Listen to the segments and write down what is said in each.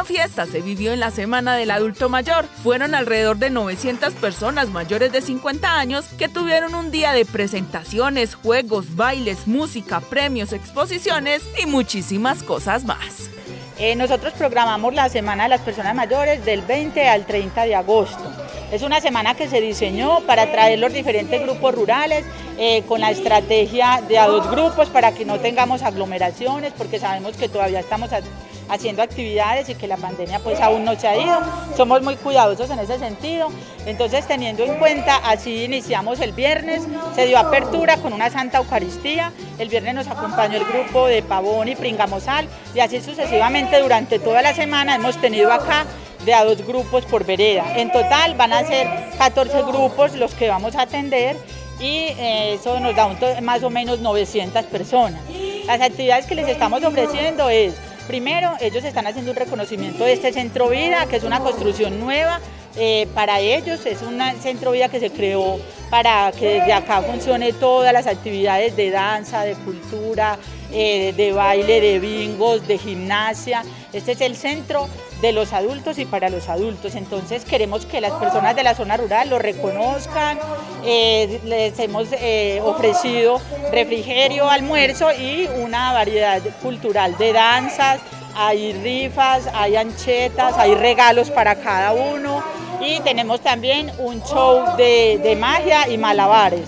buena fiesta se vivió en la Semana del Adulto Mayor. Fueron alrededor de 900 personas mayores de 50 años que tuvieron un día de presentaciones, juegos, bailes, música, premios, exposiciones y muchísimas cosas más. Nosotros programamos la Semana de las Personas Mayores del 20 al 30 de agosto. Es una semana que se diseñó para atraer los diferentes grupos rurales con la estrategia de a dos grupos para que no tengamos aglomeraciones, porque sabemos que todavía estamos haciendo actividades y que la pandemia pues aún no se ha ido. Somos muy cuidadosos en ese sentido. Entonces, teniendo en cuenta, así iniciamos el viernes, se dio apertura con una Santa Eucaristía. El viernes nos acompañó el grupo de Pavón y Pringamosal y así sucesivamente durante toda la semana hemos tenido acá de a dos grupos por vereda. En total van a ser 14 grupos los que vamos a atender y eso nos da más o menos 900 personas. Las actividades que les estamos ofreciendo es, primero, ellos están haciendo un reconocimiento de este Centro Vida, que es una construcción nueva para ellos, es un Centro Vida que se creó para que desde acá funcione todas las actividades de danza, de cultura, de baile, de bingos, de gimnasia. Este es el centro de los adultos y para los adultos, entonces queremos que las personas de la zona rural lo reconozcan. Les hemos ofrecido refrigerio, almuerzo y una variedad cultural de danzas, hay rifas, hay anchetas, hay regalos para cada uno y tenemos también un show de magia y malabares.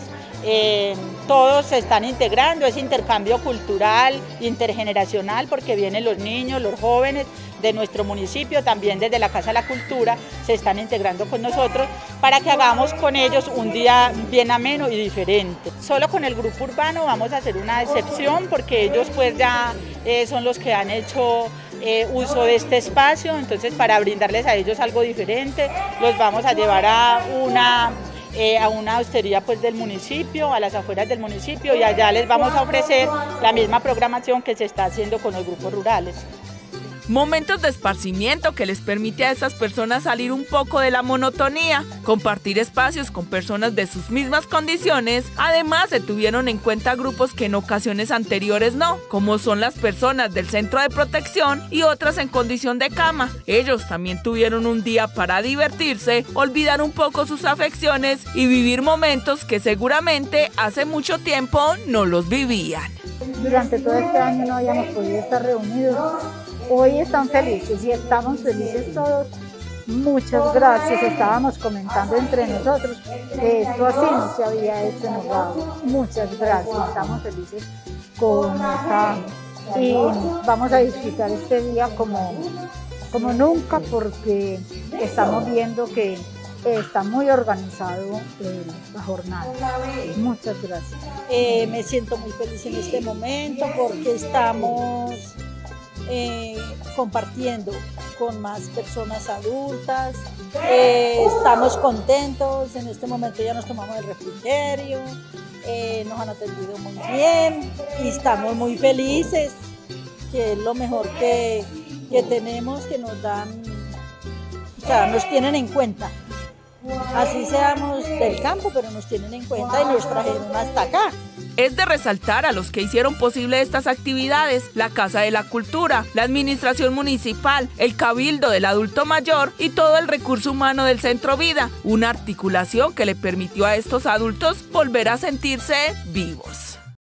Todos se están integrando, es intercambio cultural, intergeneracional, porque vienen los niños, los jóvenes de nuestro municipio, también desde la Casa de la Cultura, se están integrando con nosotros para que hagamos con ellos un día bien ameno y diferente. Solo con el grupo urbano vamos a hacer una excepción porque ellos pues ya son los que han hecho uso de este espacio, entonces para brindarles a ellos algo diferente, los vamos a llevar a una hostería pues del municipio, a las afueras del municipio, y allá les vamos a ofrecer la misma programación que se está haciendo con los grupos rurales. Momentos de esparcimiento que les permite a esas personas salir un poco de la monotonía, compartir espacios con personas de sus mismas condiciones. Además, se tuvieron en cuenta grupos que en ocasiones anteriores no, como son las personas del centro de protección y otras en condición de cama. Ellos también tuvieron un día para divertirse, olvidar un poco sus afecciones y vivir momentos que seguramente hace mucho tiempo no los vivían. Durante todo este año no habíamos podido estar reunidos. Hoy están felices y estamos felices todos. Muchas gracias. Estábamos comentando entre nosotros que esto así no se había hecho en Nogado. Muchas gracias. Estamos felices con esta y vamos a disfrutar este día como nunca porque estamos viendo que está muy organizado la jornada. Muchas gracias. Me siento muy feliz en este momento porque estamos compartiendo con más personas adultas, estamos contentos, en este momento ya nos tomamos el refrigerio, nos han atendido muy bien y estamos muy felices, que es lo mejor que tenemos, que nos dan, o sea, nos tienen en cuenta. Así seamos del campo, pero nos tienen en cuenta y nos trajeron hasta acá. Es de resaltar a los que hicieron posible estas actividades: la Casa de la Cultura, la Administración Municipal, el Cabildo del Adulto Mayor y todo el recurso humano del Centro Vida, una articulación que le permitió a estos adultos volver a sentirse vivos.